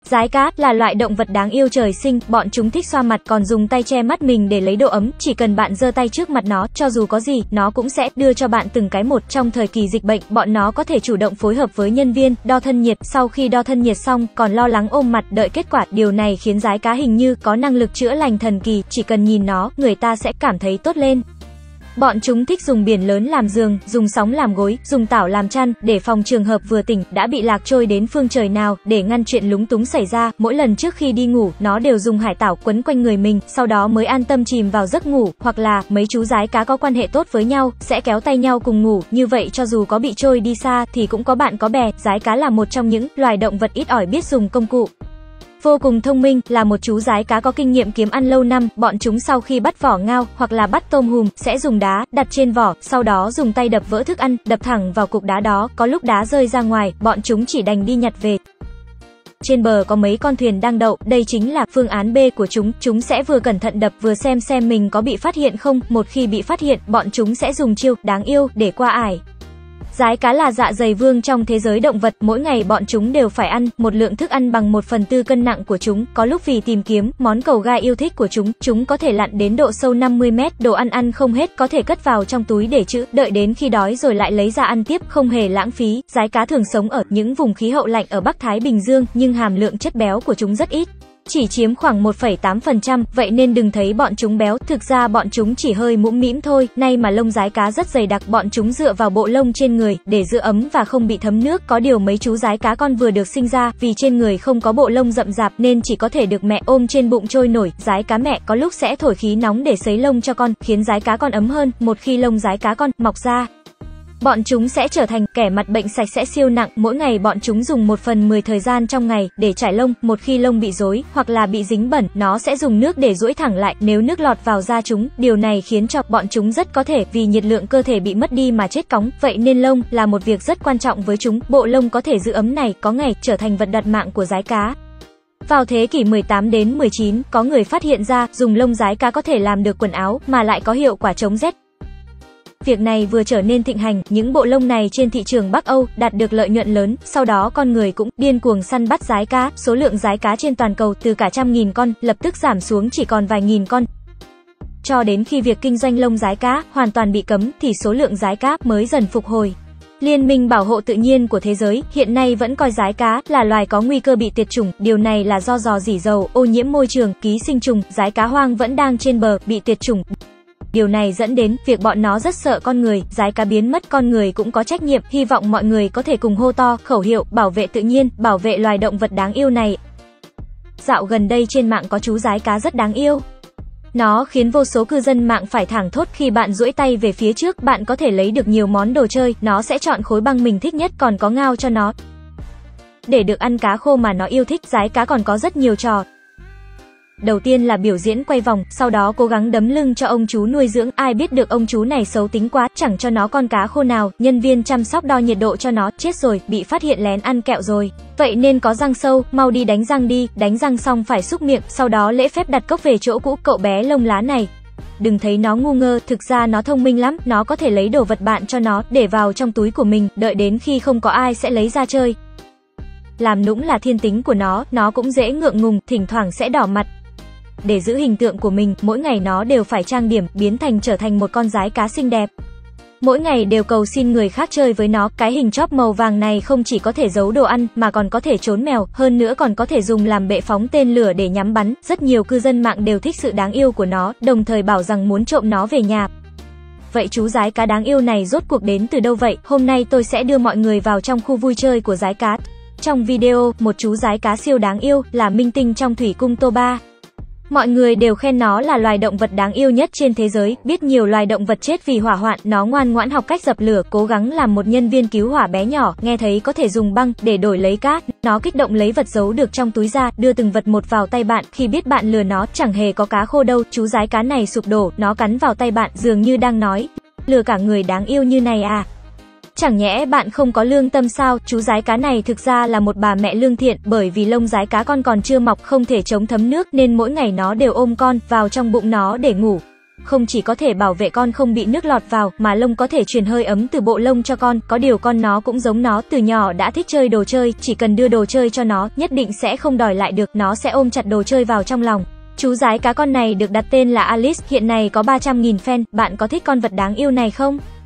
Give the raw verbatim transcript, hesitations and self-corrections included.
Giái cá là loại động vật đáng yêu trời sinh, bọn chúng thích xoa mặt còn dùng tay che mắt mình để lấy độ ấm, chỉ cần bạn giơ tay trước mặt nó, cho dù có gì, nó cũng sẽ đưa cho bạn từng cái một. Trong thời kỳ dịch bệnh, bọn nó có thể chủ động phối hợp với nhân viên, đo thân nhiệt, sau khi đo thân nhiệt xong, còn lo lắng ôm mặt đợi kết quả, điều này khiến giái cá hình như có năng lực chữa lành thần kỳ, chỉ cần nhìn nó, người ta sẽ cảm thấy tốt lên. Bọn chúng thích dùng biển lớn làm giường, dùng sóng làm gối, dùng tảo làm chăn, để phòng trường hợp vừa tỉnh, đã bị lạc trôi đến phương trời nào, để ngăn chuyện lúng túng xảy ra. Mỗi lần trước khi đi ngủ, nó đều dùng hải tảo quấn quanh người mình, sau đó mới an tâm chìm vào giấc ngủ, hoặc là, mấy chú giái cá có quan hệ tốt với nhau, sẽ kéo tay nhau cùng ngủ, như vậy cho dù có bị trôi đi xa, thì cũng có bạn có bè. Giái cá là một trong những loài động vật ít ỏi biết dùng công cụ. Vô cùng thông minh, là một chú giái cá có kinh nghiệm kiếm ăn lâu năm, bọn chúng sau khi bắt vỏ ngao, hoặc là bắt tôm hùm, sẽ dùng đá, đặt trên vỏ, sau đó dùng tay đập vỡ thức ăn, đập thẳng vào cục đá đó, có lúc đá rơi ra ngoài, bọn chúng chỉ đành đi nhặt về. Trên bờ có mấy con thuyền đang đậu, đây chính là phương án B của chúng, chúng sẽ vừa cẩn thận đập vừa xem xem mình có bị phát hiện không, một khi bị phát hiện, bọn chúng sẽ dùng chiêu đáng yêu để qua ải. Giái cá là dạ dày vương trong thế giới động vật, mỗi ngày bọn chúng đều phải ăn một lượng thức ăn bằng một phần tư cân nặng của chúng, có lúc vì tìm kiếm món cầu gai yêu thích của chúng, chúng có thể lặn đến độ sâu năm mươi mét, đồ ăn ăn không hết có thể cất vào trong túi để trữ, đợi đến khi đói rồi lại lấy ra ăn tiếp, không hề lãng phí. Giái cá thường sống ở những vùng khí hậu lạnh ở Bắc Thái Bình Dương, nhưng hàm lượng chất béo của chúng rất ít, chỉ chiếm khoảng một phẩy tám phần trăm, vậy nên đừng thấy bọn chúng béo, thực ra bọn chúng chỉ hơi mũm mĩm thôi. Nay mà lông giái cá rất dày đặc, bọn chúng dựa vào bộ lông trên người để giữ ấm và không bị thấm nước, có điều mấy chú giái cá con vừa được sinh ra, vì trên người không có bộ lông rậm rạp nên chỉ có thể được mẹ ôm trên bụng trôi nổi. Giái cá mẹ có lúc sẽ thổi khí nóng để sấy lông cho con, khiến giái cá con ấm hơn. Một khi lông giái cá con mọc ra, bọn chúng sẽ trở thành kẻ mặt bệnh sạch sẽ siêu nặng, mỗi ngày bọn chúng dùng một phần mười thời gian trong ngày để trải lông, một khi lông bị rối hoặc là bị dính bẩn, nó sẽ dùng nước để duỗi thẳng lại, nếu nước lọt vào da chúng, điều này khiến cho bọn chúng rất có thể vì nhiệt lượng cơ thể bị mất đi mà chết cóng, vậy nên lông là một việc rất quan trọng với chúng, bộ lông có thể giữ ấm này, có ngày trở thành vật đoạt mạng của giái cá. Vào thế kỷ mười tám đến mười chín, có người phát hiện ra, dùng lông giái cá có thể làm được quần áo, mà lại có hiệu quả chống rét. Việc này vừa trở nên thịnh hành, những bộ lông này trên thị trường Bắc Âu đạt được lợi nhuận lớn, sau đó con người cũng điên cuồng săn bắt giái cá, số lượng giái cá trên toàn cầu từ cả trăm nghìn con lập tức giảm xuống chỉ còn vài nghìn con. Cho đến khi việc kinh doanh lông giái cá hoàn toàn bị cấm thì số lượng giái cá mới dần phục hồi. Liên minh bảo hộ tự nhiên của thế giới hiện nay vẫn coi giái cá là loài có nguy cơ bị tuyệt chủng, điều này là do rò rỉ dầu, ô nhiễm môi trường, ký sinh trùng, giái cá hoang vẫn đang trên bờ bị tuyệt chủng. Điều này dẫn đến việc bọn nó rất sợ con người, giái cá biến mất con người cũng có trách nhiệm, hy vọng mọi người có thể cùng hô to khẩu hiệu bảo vệ tự nhiên, bảo vệ loài động vật đáng yêu này. Dạo gần đây trên mạng có chú giái cá rất đáng yêu. Nó khiến vô số cư dân mạng phải thảng thốt, khi bạn duỗi tay về phía trước, bạn có thể lấy được nhiều món đồ chơi, nó sẽ chọn khối băng mình thích nhất, còn có ngao cho nó. Để được ăn cá khô mà nó yêu thích, giái cá còn có rất nhiều trò. Đầu tiên là biểu diễn quay vòng, sau đó cố gắng đấm lưng cho ông chú nuôi dưỡng, ai biết được ông chú này xấu tính quá, chẳng cho nó con cá khô nào, nhân viên chăm sóc đo nhiệt độ cho nó, chết rồi, bị phát hiện lén ăn kẹo rồi. Vậy nên có răng sâu, mau đi đánh răng đi, đánh răng xong phải súc miệng, sau đó lễ phép đặt cốc về chỗ cũ. Cậu bé lông lá này, đừng thấy nó ngu ngơ, thực ra nó thông minh lắm, nó có thể lấy đồ vật bạn cho nó, để vào trong túi của mình, đợi đến khi không có ai sẽ lấy ra chơi. Làm nũng là thiên tính của nó, nó cũng dễ ngượng ngùng, thỉnh thoảng sẽ đỏ mặt. Để giữ hình tượng của mình, mỗi ngày nó đều phải trang điểm, biến thành trở thành một con giái cá xinh đẹp. Mỗi ngày đều cầu xin người khác chơi với nó, cái hình chóp màu vàng này không chỉ có thể giấu đồ ăn, mà còn có thể trốn mèo, hơn nữa còn có thể dùng làm bệ phóng tên lửa để nhắm bắn. Rất nhiều cư dân mạng đều thích sự đáng yêu của nó, đồng thời bảo rằng muốn trộm nó về nhà. Vậy chú giái cá đáng yêu này rốt cuộc đến từ đâu vậy? Hôm nay tôi sẽ đưa mọi người vào trong khu vui chơi của giái cá. Trong video, một chú giái cá siêu đáng yêu, là minh tinh trong thủy cung Toba. Mọi người đều khen nó là loài động vật đáng yêu nhất trên thế giới, biết nhiều loài động vật chết vì hỏa hoạn, nó ngoan ngoãn học cách dập lửa, cố gắng làm một nhân viên cứu hỏa bé nhỏ, nghe thấy có thể dùng băng để đổi lấy cát, nó kích động lấy vật giấu được trong túi ra, đưa từng vật một vào tay bạn, khi biết bạn lừa nó, chẳng hề có cá khô đâu, chú giái cá này sụp đổ, nó cắn vào tay bạn, dường như đang nói, lừa cả người đáng yêu như này à? Chẳng nhẽ bạn không có lương tâm sao? Chú giái cá này thực ra là một bà mẹ lương thiện, bởi vì lông giái cá con còn chưa mọc, không thể chống thấm nước, nên mỗi ngày nó đều ôm con vào trong bụng nó để ngủ. không chỉ có thể bảo vệ con không bị nước lọt vào, mà lông có thể truyền hơi ấm từ bộ lông cho con, có điều con nó cũng giống nó, từ nhỏ đã thích chơi đồ chơi, chỉ cần đưa đồ chơi cho nó, nhất định sẽ không đòi lại được, nó sẽ ôm chặt đồ chơi vào trong lòng. Chú rái cá con này được đặt tên là Alice, hiện nay có ba trăm nghìn fan, bạn có thích con vật đáng yêu này không?